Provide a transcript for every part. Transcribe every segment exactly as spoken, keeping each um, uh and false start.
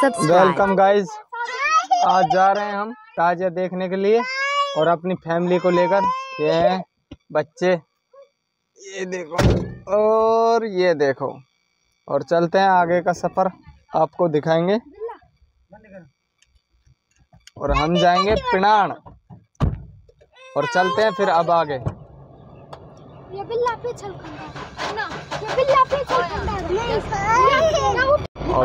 Welcome guys, आज जा रहे हैं हम ताजिया देखने के लिए और अपनी फैमिली को लेकर। ये हैं बच्चे, ये देखो और ये देखो, और चलते हैं आगे का सफर आपको दिखाएंगे। और हम जाएंगे पिनाण और चलते हैं फिर अब आगे। ये बिल्ला पे चल ना, ये बिल्ला पे चल और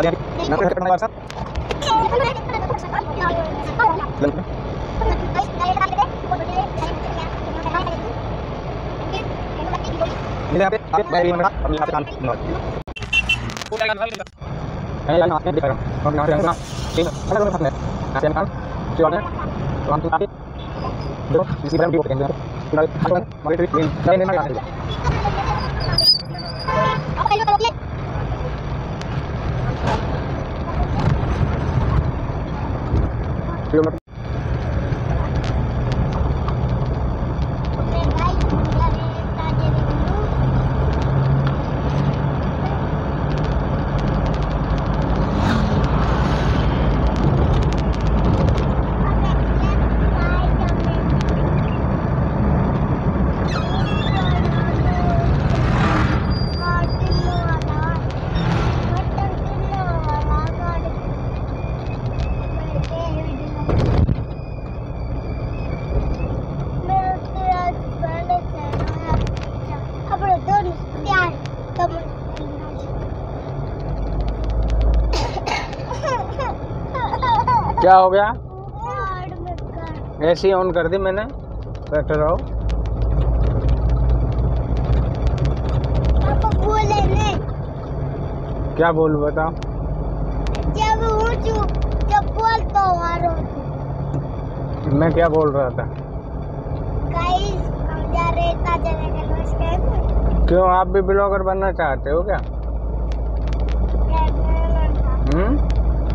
क्या हो गया? ऐसे ही ऑन कर दी मैंने, बैठे रहो। क्या बोलूं बता? जब जब बोलता हूँ मैं क्या बोल रहा था? गाइस, हम जा रहे हैं ताजिया देखने। क्यों, आप भी ब्लॉगर बनना चाहते हो क्या? हम्म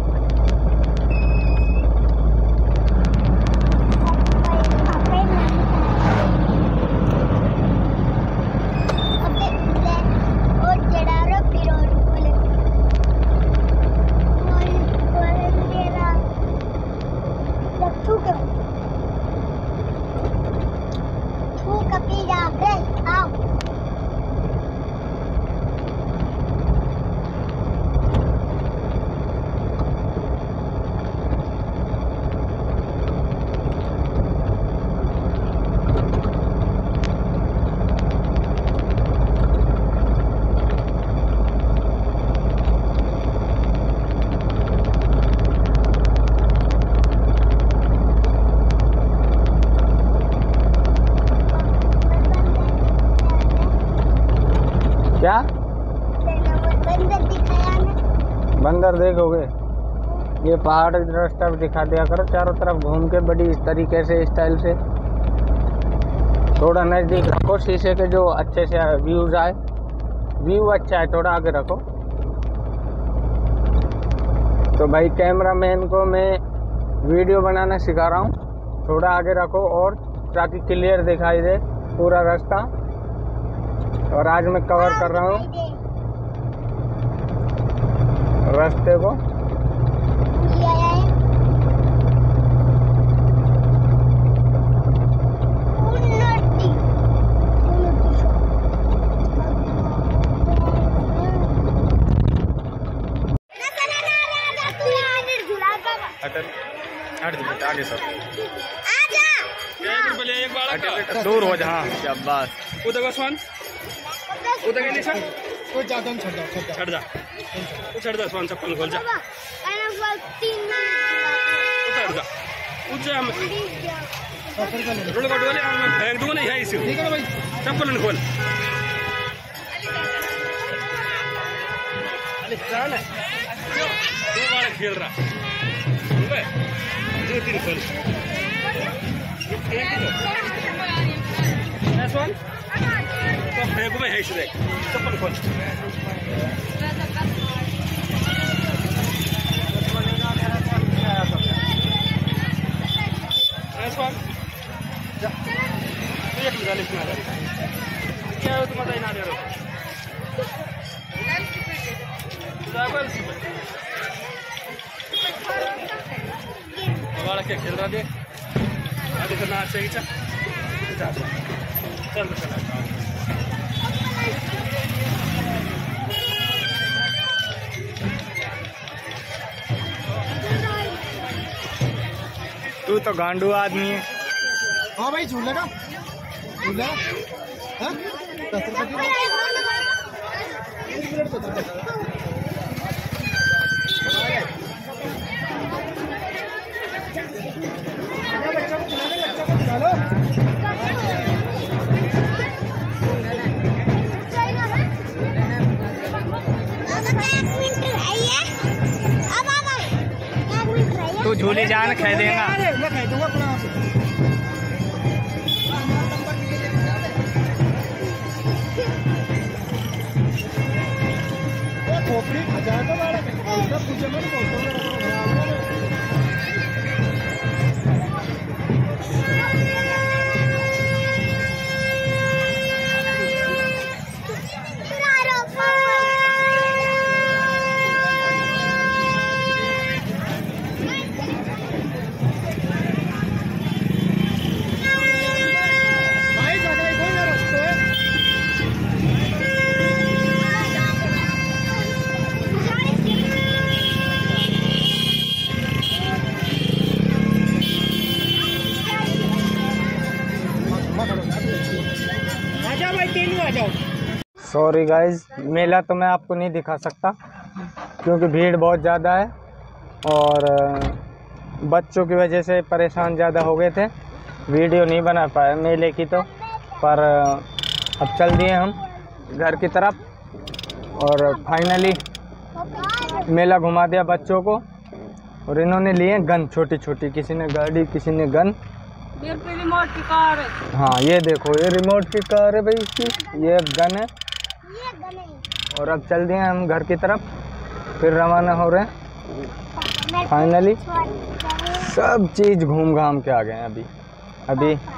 क्या बंदर दिखाया ना? बंदर देखोगे? ये पहाड़ रास्ता भी दिखा दिया करो चारों तरफ घूम के, बड़ी इस तरीके से, स्टाइल से। थोड़ा नजदीक रखो शीशे के, जो अच्छे से व्यूज आए। व्यू अच्छा है, थोड़ा आगे रखो। तो भाई कैमरामैन को मैं वीडियो बनाना सिखा रहा हूँ, थोड़ा आगे रखो और ताकि क्लियर दिखाई दे पूरा रास्ता। और आज मैं कवर कर रहा हूँ रास्ते को। आगे सब दूर हो जा। शाबाश, उधर स्वान, उधर के निशान कोई ज्यादा छड़ जा, छड़ जा, छड़ जा स्वान, चप्पल खोल जा, उतर जा, उठ जा। रोड वाले मैं फेंक दूंगा नहीं है इसे। ठीक है भाई, चप्पल खोल। अरे कौन है? दो बार खेल रहा है, दो तीन खोल। स्वान तो फेंकू में है इसे, चप्पल खोल। क्या तुम्हारा ना दे रहा क्या खेल रहा देख, आगे तो नाच सही। चल चल चल चल तू तो गांडू आदमी है। हाँ भाई झूल लगा झूल लगा हाँ? दस रुपए की तू झूले जान खै देगा। मैं कह दूंगा अपना खोपड़ी हजार का बारह में पूछे मैं सॉरी गाइज, मेला तो मैं आपको नहीं दिखा सकता क्योंकि भीड़ बहुत ज़्यादा है और बच्चों की वजह से परेशान ज़्यादा हो गए थे, वीडियो नहीं बना पाया मेले की तो। पर अब चल दिए हम घर की तरफ और फाइनली मेला घुमा दिया बच्चों को। और इन्होंने लिए गन छोटी छोटी, किसी ने गाड़ी किसी ने गन। रिमोट की कार है। हाँ ये देखो, ये रिमोट की कार है भाई इसकी, ये गन है। और अब चल दिए हम घर की तरफ, फिर रवाना हो रहे हैं। फाइनली सब चीज़ घूम घाम के आ गए हैं। अभी अभी